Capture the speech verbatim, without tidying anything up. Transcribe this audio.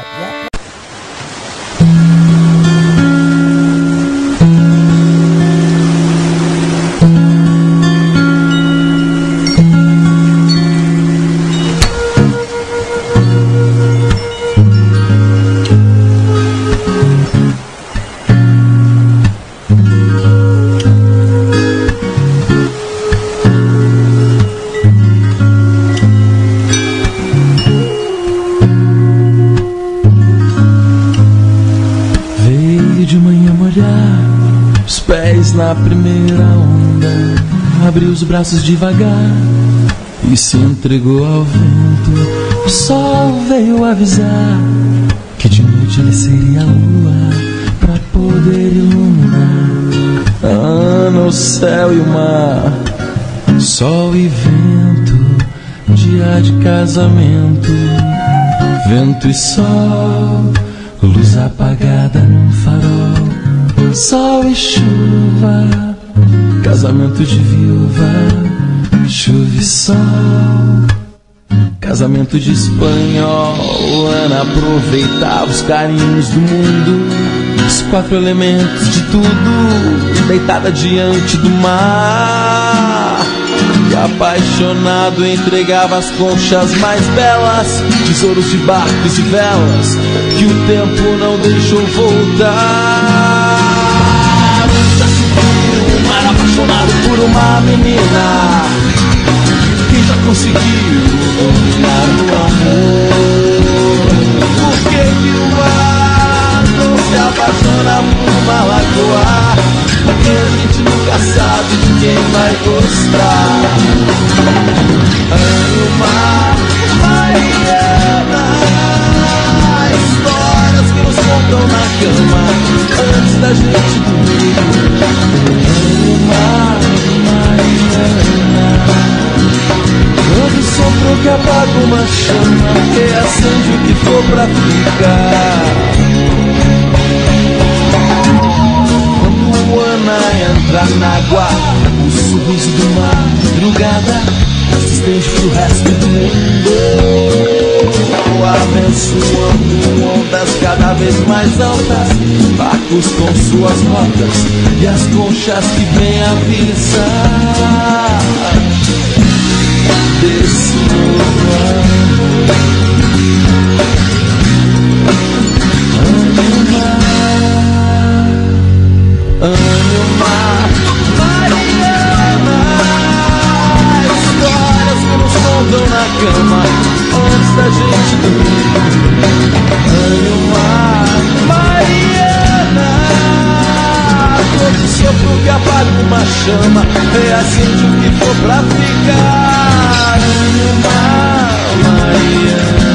yep, yep. Na primeira onda, abriu os braços devagar e se entregou ao vento. O sol veio avisar que de noite ele seria a lua pra poder iluminar. Ana, o céu e o mar, sol e vento, dia de casamento. Vento e sol, luz apagada num farol. Sol e chuva, casamento de viúva. Chuva e sol, casamento de espanhol. Ana aproveitava os carinhos do mundo, os quatro elementos de tudo, deitada diante do mar. E apaixonado entregava as conchas mais belas, tesouros de barcos e velas, que o tempo não deixou voltar. Apaixonado por uma menina, quem já conseguiu dominar o amor? Por que que o mar não se apaixona por uma lagoa? Porque a gente nunca sabe de quem vai gostar. Ana, o mar, Mariana, histórias que nos contam na cama antes da gente dormir. Todo sopro que apaga uma chama, que acende o que for pra ficar. Quando Ana entra na água, o sorriso do mar, madrugada, se estende pro resto do mundo. Abençoando ondas cada vez mais altas, barcos com suas rotas e as conchas que vêm avisar desse novo ano. Animar, Mariana, histórias que nos contam na cama antes da gente dormir. Animar, Mariana, todo sopro que apaga uma chama, reacende o que for pra ficar. Animar, Mariana.